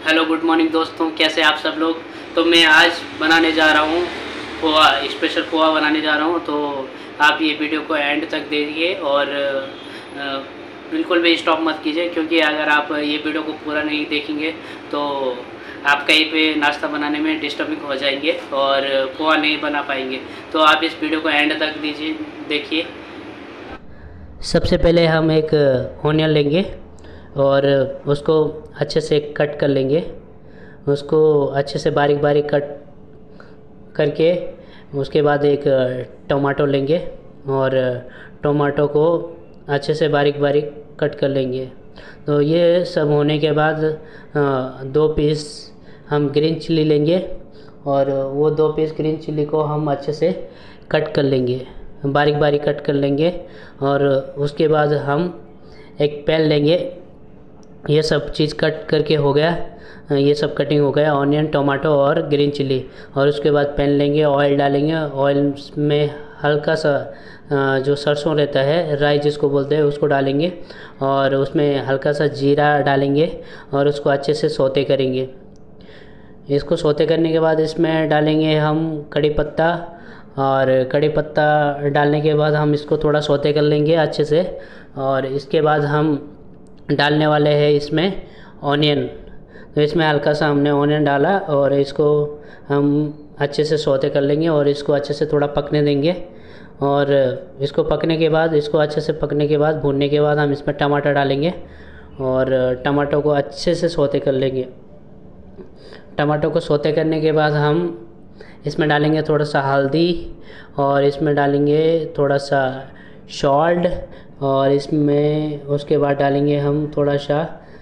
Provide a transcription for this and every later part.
Hello good morning दोस्तों, कैसे आप सब लोग। तो मैं आज बनाने जा रहा हूँ पोहा, स्पेशल पोहा बनाने जा रहा हूँ। तो आप ये वीडियो को एंड तक देखिए और बिल्कुल भी स्टॉप मत कीजिए, क्योंकि अगर आप ये वीडियो को पूरा नहीं देखेंगे तो आप कहीं पे नाश्ता बनाने में डिस्टर्बिंग हो जाएंगे और पोहा नहीं बना पाएंगे। तो आप इस वीडियो को एंड तक देखिए। सबसे पहले हम एक ऑनियन लेंगे और उसको अच्छे से कट कर लेंगे। उसको अच्छे से बारीक बारीक कट करके उसके बाद एक टमाटो लेंगे और टमाटो को अच्छे से बारीक बारीक कट कर लेंगे। तो ये सब होने के बाद 2 पीस हम ग्रीन चिली लेंगे और वो 2 पीस ग्रीन चिली को हम अच्छे से कट कर लेंगे, बारीक बारीक कट कर लेंगे। और उसके बाद हम एक पैन लेंगे। ये सब चीज़ कट करके हो गया, ये सब कटिंग हो गया, ऑनियन, टमाटो और ग्रीन चिली। और उसके बाद पैन लेंगे, ऑयल डालेंगे। ऑयल में हल्का सा जो सरसों रहता है, राई जिसको बोलते हैं, उसको डालेंगे और उसमें हल्का सा जीरा डालेंगे और उसको अच्छे से सौते करेंगे। इसको सौते करने के बाद इसमें डालेंगे हम कड़ी पत्ता, और कड़ी पत्ता डालने के बाद हम इसको थोड़ा सौते कर लेंगे अच्छे से। और इसके बाद हम डालने वाले हैं इसमें ऑनियन। तो इसमें हल्का सा हमने ऑनियन डाला और इसको हम अच्छे से सौते कर लेंगे और इसको अच्छे से थोड़ा पकने देंगे। और इसको पकने के बाद, इसको अच्छे से पकने के बाद, भूनने के बाद हम इसमें टमाटर डालेंगे और टमाटर को अच्छे से सौते कर लेंगे। टमाटर को सौते करने के बाद हम इसमें डालेंगे थोड़ा सा हल्दी और इसमें डालेंगे थोड़ा सा सॉल्ट और इसमें उसके बाद डालेंगे हम थोड़ा सा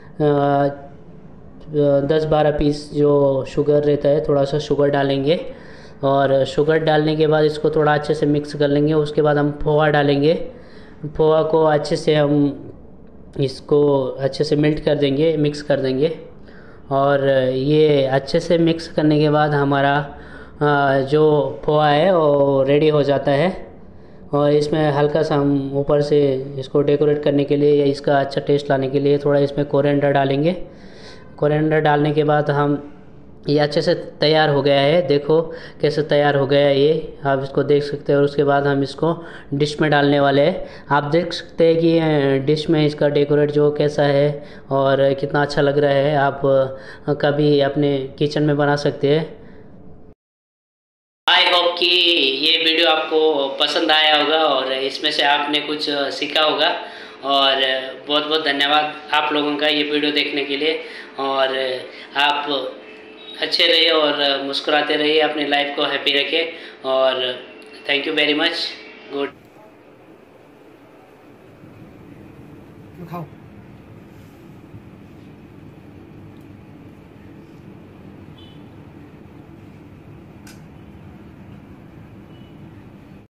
10-12 पीस जो शुगर रहता है, थोड़ा सा शुगर डालेंगे। और शुगर डालने के बाद इसको थोड़ा अच्छे से मिक्स कर लेंगे। उसके बाद हम पोहा डालेंगे। पोहा को अच्छे से हम इसको अच्छे से मेल्ट कर देंगे, मिक्स कर देंगे। और ये अच्छे से मिक्स करने के बाद हमारा जो पोहा है वो रेडी हो जाता है। और इसमें हल्का सा हम ऊपर से इसको डेकोरेट करने के लिए या इसका अच्छा टेस्ट लाने के लिए थोड़ा इसमें कोरिएंडर डालेंगे। कोरिएंडर डालने के बाद हम ये अच्छे से तैयार हो गया है। देखो कैसे तैयार हो गया है ये, आप इसको देख सकते हैं। और उसके बाद हम इसको डिश में डालने वाले हैं। आप देख सकते हैं कि डिश में इसका डेकोरेट जो कैसा है और कितना अच्छा लग रहा है। आप कभी अपने किचन में बना सकते हैं। आई होप कि ये वीडियो आपको पसंद आया होगा और इसमें से आपने कुछ सीखा होगा। और बहुत बहुत धन्यवाद आप लोगों का ये वीडियो देखने के लिए। और आप अच्छे रहिए और मुस्कुराते रहिए, अपनी लाइफ को हैप्पी रखें। और thank you very much. Good. खाओ।